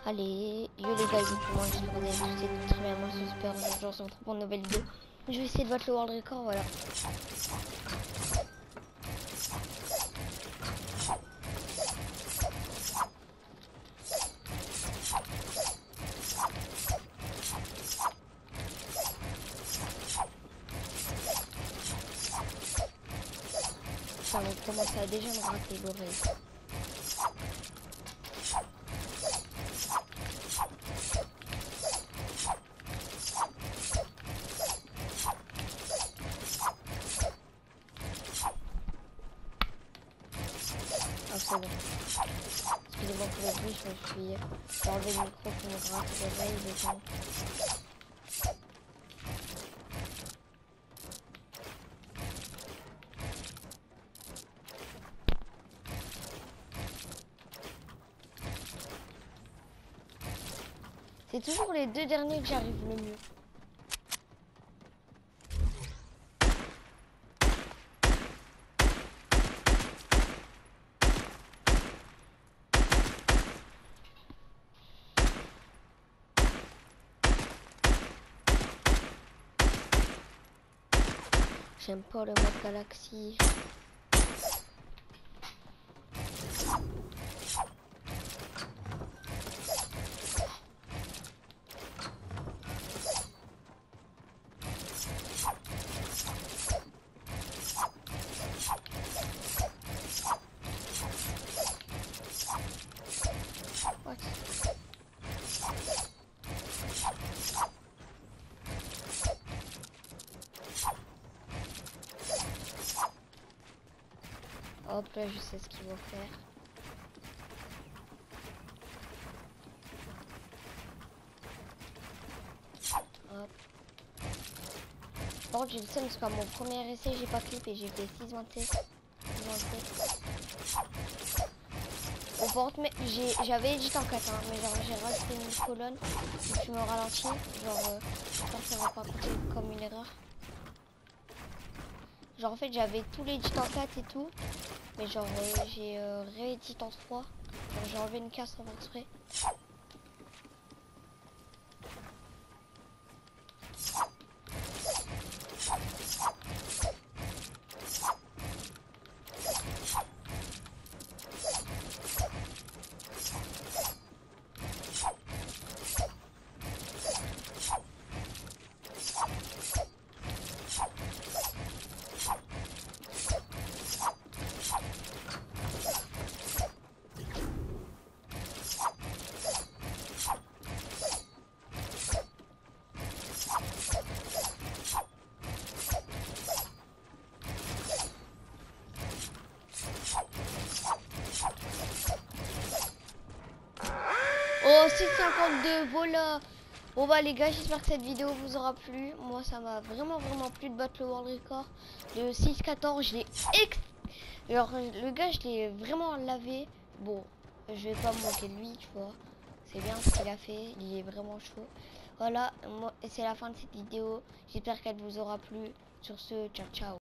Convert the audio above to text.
Allez, yo les gars, moi j'espère que vous allez tous très bien. Moi c'est super, aujourd'hui on se retrouve pour une nouvelle vidéo. Je vais essayer de battre le world record, voilà. Ça va commencer à déjà me gratter l'oreille. Ah c'est bon. Excusez-moi pour le bruit, je me suis enlevé le micro pour me gratter l'oreille. C'est toujours les deux derniers que j'arrive le mieux. J'aime pas le mode galaxie. Hop là, je sais ce qu'ils vont faire. Hop. Par contre, j'ai le seum parce qu'à mon premier essai, j'ai pas clip et j'ai fait 6 tests. Bon, par contre, j'avais édité en 4, hein, mais genre j'ai rajouté une colonne et je me ralentis. Genre, ça va pas compter comme une erreur. Genre, en fait, j'avais tout l'édit en 4 et tout. Mais genre, j'ai réédité en 3. Genre, j'ai enlevé une case sans faire exprès. Oh, 6,52, voilà. Bon bah les gars, j'espère que cette vidéo vous aura plu. Moi ça m'a vraiment plu de battre le world record. Le 6,14, je l'ai alors le gars, je l'ai vraiment lavé. Bon, je vais pas me moquer de lui, tu vois. C'est bien ce qu'il a fait, il est vraiment chaud. Voilà, moi c'est la fin de cette vidéo. J'espère qu'elle vous aura plu. Sur ce, ciao ciao.